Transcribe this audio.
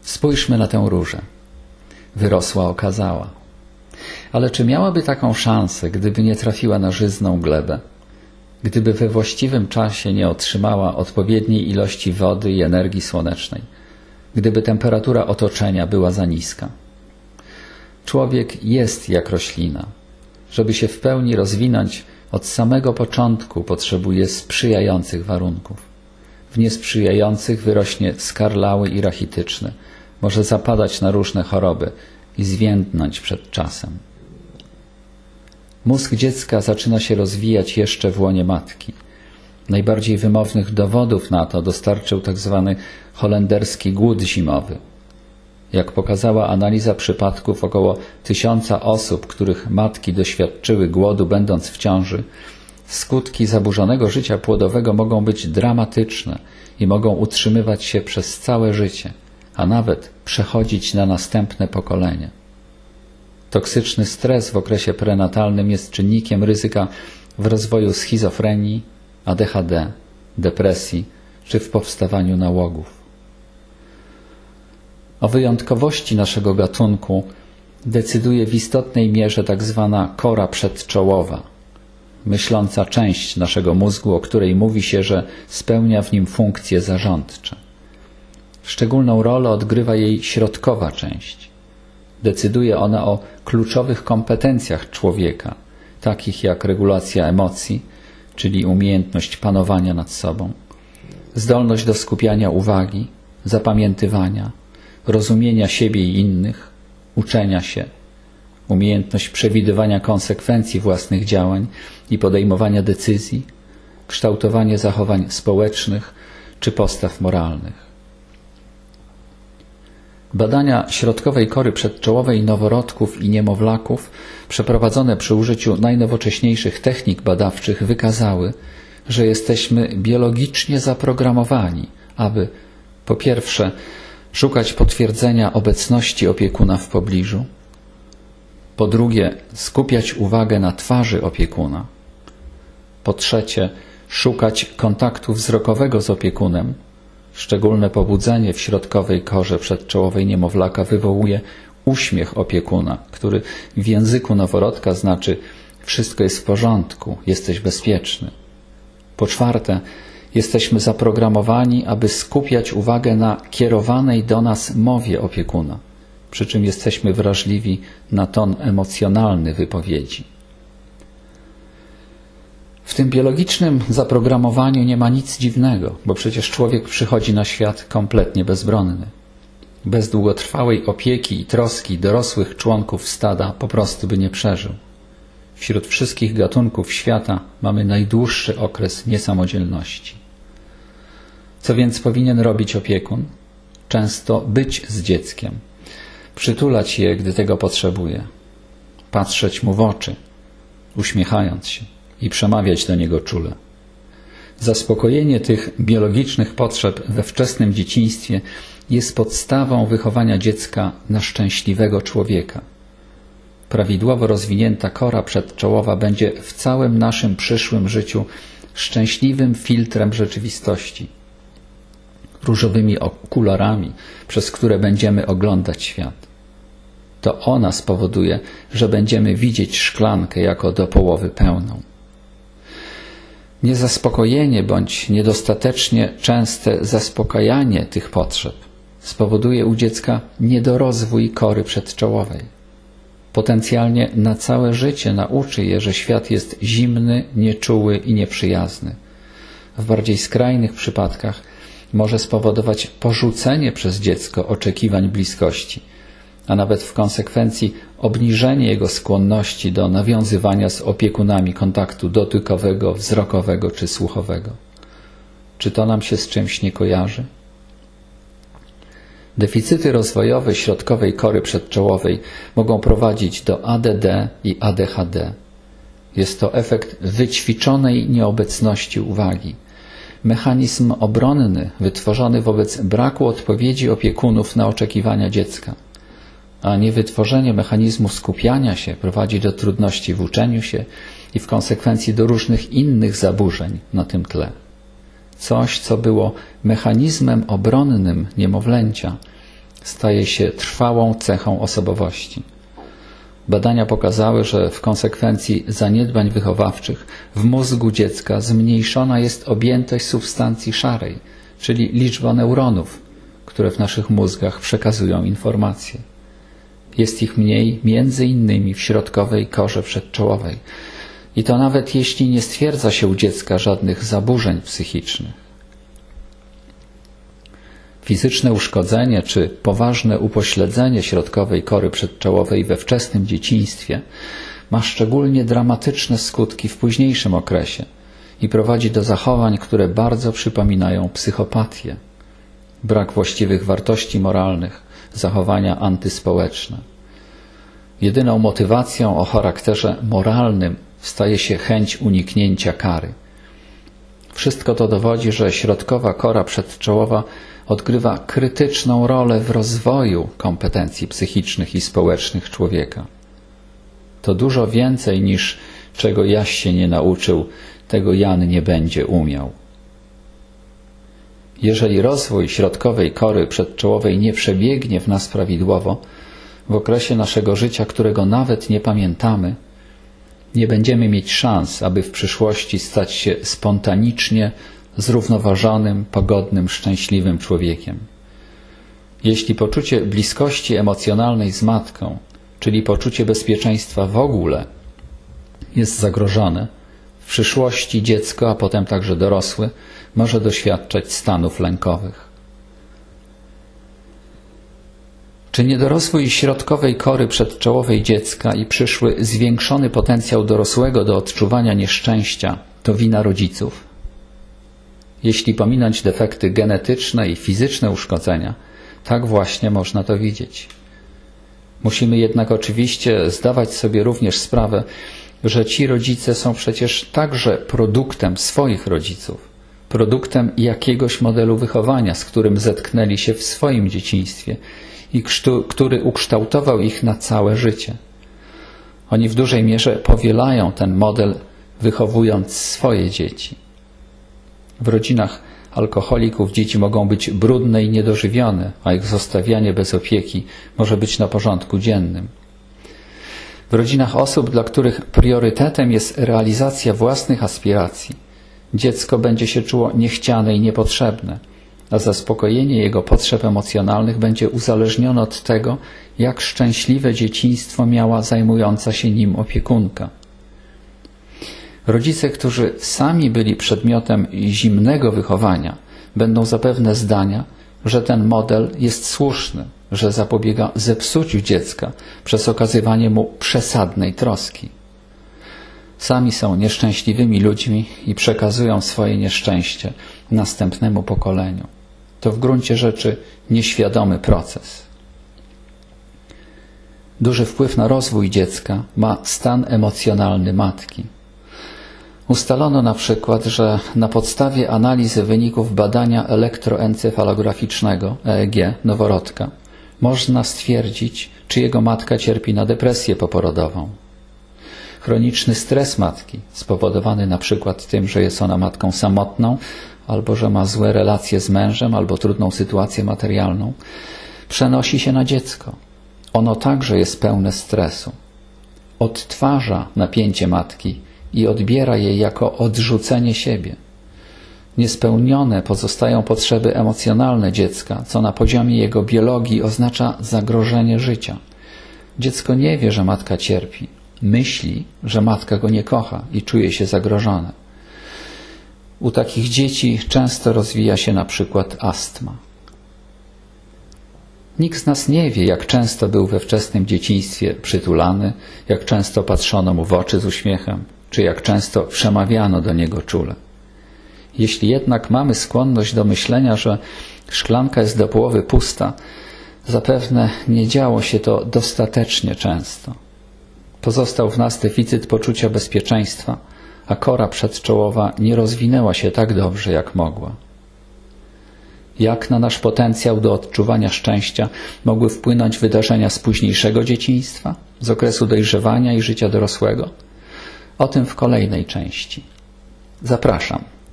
Spójrzmy na tę różę. Wyrosła okazała. Ale czy miałaby taką szansę, gdyby nie trafiła na żyzną glebę? Gdyby we właściwym czasie nie otrzymała odpowiedniej ilości wody i energii słonecznej? Gdyby temperatura otoczenia była za niska? Człowiek jest jak roślina. Żeby się w pełni rozwinąć, od samego początku potrzebuje sprzyjających warunków. W niesprzyjających wyrośnie skarlały i rachityczny. Może zapadać na różne choroby i zwiędnąć przed czasem. Mózg dziecka zaczyna się rozwijać jeszcze w łonie matki. Najbardziej wymownych dowodów na to dostarczył tzw. holenderski głód zimowy. Jak pokazała analiza przypadków około 1000 osób, których matki doświadczyły głodu będąc w ciąży, skutki zaburzonego życia płodowego mogą być dramatyczne i mogą utrzymywać się przez całe życie, a nawet przechodzić na następne pokolenie. Toksyczny stres w okresie prenatalnym jest czynnikiem ryzyka w rozwoju schizofrenii, ADHD, depresji czy w powstawaniu nałogów. O wyjątkowości naszego gatunku decyduje w istotnej mierze tak zwana kora przedczołowa, myśląca część naszego mózgu, o której mówi się, że spełnia w nim funkcje zarządcze. Szczególną rolę odgrywa jej środkowa część. Decyduje ona o kluczowych kompetencjach człowieka, takich jak regulacja emocji, czyli umiejętność panowania nad sobą, zdolność do skupiania uwagi, zapamiętywania, rozumienia siebie i innych, uczenia się, umiejętność przewidywania konsekwencji własnych działań i podejmowania decyzji, kształtowanie zachowań społecznych czy postaw moralnych. Badania środkowej kory przedczołowej noworodków i niemowlaków przeprowadzone przy użyciu najnowocześniejszych technik badawczych wykazały, że jesteśmy biologicznie zaprogramowani, aby po pierwsze szukać potwierdzenia obecności opiekuna w pobliżu, po drugie skupiać uwagę na twarzy opiekuna, po trzecie szukać kontaktu wzrokowego z opiekunem. Szczególne pobudzenie w środkowej korze przedczołowej niemowlaka wywołuje uśmiech opiekuna, który w języku noworodka znaczy wszystko jest w porządku, jesteś bezpieczny. Po czwarte, jesteśmy zaprogramowani, aby skupiać uwagę na kierowanej do nas mowie opiekuna, przy czym jesteśmy wrażliwi na ton emocjonalny wypowiedzi. W tym biologicznym zaprogramowaniu nie ma nic dziwnego, bo przecież człowiek przychodzi na świat kompletnie bezbronny. Bez długotrwałej opieki i troski dorosłych członków stada po prostu by nie przeżył. Wśród wszystkich gatunków świata mamy najdłuższy okres niesamodzielności. Co więc powinien robić opiekun? Często być z dzieckiem, przytulać je, gdy tego potrzebuje, patrzeć mu w oczy, uśmiechając się i przemawiać do niego czule. Zaspokojenie tych biologicznych potrzeb we wczesnym dzieciństwie jest podstawą wychowania dziecka na szczęśliwego człowieka. Prawidłowo rozwinięta kora przedczołowa będzie w całym naszym przyszłym życiu szczęśliwym filtrem rzeczywistości, różowymi okularami, przez które będziemy oglądać świat. To ona spowoduje, że będziemy widzieć szklankę jako do połowy pełną. Niezaspokojenie bądź niedostatecznie częste zaspokajanie tych potrzeb spowoduje u dziecka niedorozwój kory przedczołowej. Potencjalnie na całe życie nauczy je, że świat jest zimny, nieczuły i nieprzyjazny. W bardziej skrajnych przypadkach może spowodować porzucenie przez dziecko oczekiwań bliskości, a nawet w konsekwencji obniżenie jego skłonności do nawiązywania z opiekunami kontaktu dotykowego, wzrokowego czy słuchowego. Czy to nam się z czymś nie kojarzy? Deficyty rozwojowe środkowej kory przedczołowej mogą prowadzić do ADD i ADHD. Jest to efekt wyćwiczonej nieobecności uwagi. Mechanizm obronny wytworzony wobec braku odpowiedzi opiekunów na oczekiwania dziecka. A niewytworzenie mechanizmu skupiania się prowadzi do trudności w uczeniu się i w konsekwencji do różnych innych zaburzeń na tym tle. Coś, co było mechanizmem obronnym niemowlęcia, staje się trwałą cechą osobowości. Badania pokazały, że w konsekwencji zaniedbań wychowawczych w mózgu dziecka zmniejszona jest objętość substancji szarej, czyli liczba neuronów, które w naszych mózgach przekazują informacje. Jest ich mniej między innymi w środkowej korze przedczołowej. I to nawet jeśli nie stwierdza się u dziecka żadnych zaburzeń psychicznych. Fizyczne uszkodzenie czy poważne upośledzenie środkowej kory przedczołowej we wczesnym dzieciństwie ma szczególnie dramatyczne skutki w późniejszym okresie i prowadzi do zachowań, które bardzo przypominają psychopatię. Brak właściwych wartości moralnych, zachowania antyspołeczne. Jedyną motywacją o charakterze moralnym staje się chęć uniknięcia kary. Wszystko to dowodzi, że środkowa kora przedczołowa odgrywa krytyczną rolę w rozwoju kompetencji psychicznych i społecznych człowieka. To dużo więcej niż czego Jaś się nie nauczył, tego Jan nie będzie umiał. Jeżeli rozwój środkowej kory przedczołowej nie przebiegnie w nas prawidłowo, w okresie naszego życia, którego nawet nie pamiętamy, nie będziemy mieć szans, aby w przyszłości stać się spontanicznie zrównoważonym, pogodnym, szczęśliwym człowiekiem. Jeśli poczucie bliskości emocjonalnej z matką, czyli poczucie bezpieczeństwa w ogóle, jest zagrożone, w przyszłości dziecko, a potem także dorosły, może doświadczać stanów lękowych. Czy niedorozwój środkowej kory przedczołowej dziecka i przyszły zwiększony potencjał dorosłego do odczuwania nieszczęścia to wina rodziców? Jeśli pominąć defekty genetyczne i fizyczne uszkodzenia, tak właśnie można to widzieć. Musimy jednak oczywiście zdawać sobie również sprawę, że ci rodzice są przecież także produktem swoich rodziców, produktem jakiegoś modelu wychowania, z którym zetknęli się w swoim dzieciństwie i który ukształtował ich na całe życie. Oni w dużej mierze powielają ten model, wychowując swoje dzieci. W rodzinach alkoholików dzieci mogą być brudne i niedożywione, a ich zostawianie bez opieki może być na porządku dziennym. W rodzinach osób, dla których priorytetem jest realizacja własnych aspiracji, dziecko będzie się czuło niechciane i niepotrzebne, a zaspokojenie jego potrzeb emocjonalnych będzie uzależnione od tego, jak szczęśliwe dzieciństwo miała zajmująca się nim opiekunka. Rodzice, którzy sami byli przedmiotem zimnego wychowania, będą zapewne zdania, że ten model jest słuszny, że zapobiega zepsuciu dziecka przez okazywanie mu przesadnej troski. Sami są nieszczęśliwymi ludźmi i przekazują swoje nieszczęście następnemu pokoleniu. To w gruncie rzeczy nieświadomy proces. Duży wpływ na rozwój dziecka ma stan emocjonalny matki. Ustalono na przykład, że na podstawie analizy wyników badania elektroencefalograficznego EEG noworodka można stwierdzić, czy jego matka cierpi na depresję poporodową. Chroniczny stres matki, spowodowany na przykład tym, że jest ona matką samotną, albo że ma złe relacje z mężem, albo trudną sytuację materialną, przenosi się na dziecko. Ono także jest pełne stresu. Odtwarza napięcie matki i odbiera je jako odrzucenie siebie. Niespełnione pozostają potrzeby emocjonalne dziecka, co na poziomie jego biologii oznacza zagrożenie życia. Dziecko nie wie, że matka cierpi. Myśli, że matka go nie kocha i czuje się zagrożone. U takich dzieci często rozwija się na przykład astma. Nikt z nas nie wie, jak często był we wczesnym dzieciństwie przytulany, jak często patrzono mu w oczy z uśmiechem, czy jak często przemawiano do niego czule. Jeśli jednak mamy skłonność do myślenia, że szklanka jest do połowy pusta, zapewne nie działo się to dostatecznie często. Pozostał w nas deficyt poczucia bezpieczeństwa, a kora przedczołowa nie rozwinęła się tak dobrze, jak mogła. Jak na nasz potencjał do odczuwania szczęścia mogły wpłynąć wydarzenia z późniejszego dzieciństwa, z okresu dojrzewania i życia dorosłego? O tym w kolejnej części. Zapraszam.